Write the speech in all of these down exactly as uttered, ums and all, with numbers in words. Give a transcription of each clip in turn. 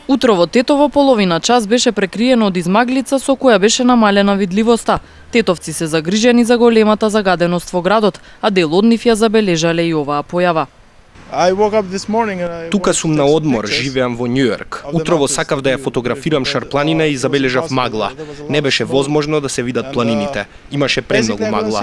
Утро во Тетово половина час беше прекриено од измаглица со која беше намалена видливоста. Тетовци се загрижени за големата загаденост во градот, а дел од нив ја забележале и оваа појава. Тука сум на одмор, живеам во Њујорк. Утрово сакав да ја фотографирам Шарпланина и забележав магла. Не беше возможно да се видат планините. Имаше премногу магла.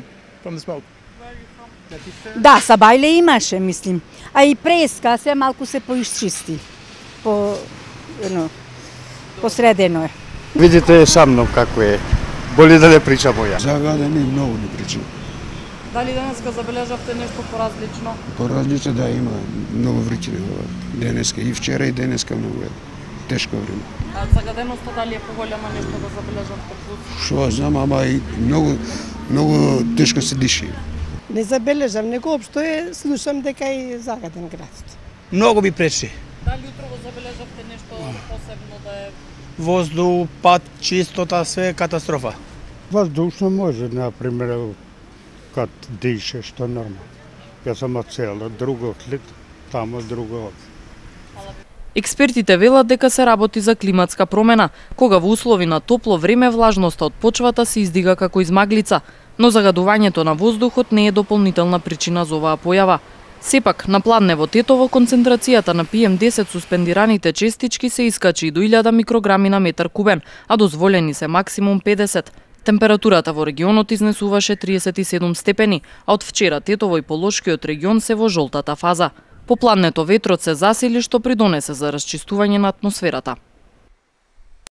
Да, сабајле имаше, мислим. А и преска се малку се поисчисти. По, едно, посредено е. Видите са мном како е. Боли да не причам моја. Загадени многу не причам. Дали денеска забележавте нешто поразлично? Поразлично да има многу вричини денеска и вчера и денеска многу е тешко време. А загаденоста дали е поголема нешто да забележавте плюс? Шо знам, ама и многу многу тешко се диши. Не забележам, него општо е, слушам дека е загаден град. Многу ми пречи. Дали утрово забележавте нешто посебно да е? Воздух, пат, чистота, све е катастрофа. Воздушно може, например, кад дише, што нормално. Ја сам од село, друго лет, тамо друго. Експертите велат дека се работи за климатска промена, кога во услови на топло време влажноста од почвата се издига како измаглица, но загадувањето на воздухот не е дополнителна причина за оваа појава. Сепак, на Пладне во Тетово концентрацијата на пи ем десет суспендираните честички се искачи и до илјада микрограми на метар кубен, а дозволени се максимум педесет. Температурата во регионот изнесуваше триесет и седум степени, а од вчера Тетово и Полошкиот регион се во жолтата фаза. По Пладнето ветрот се засили што придонесе за расчистување на атмосферата.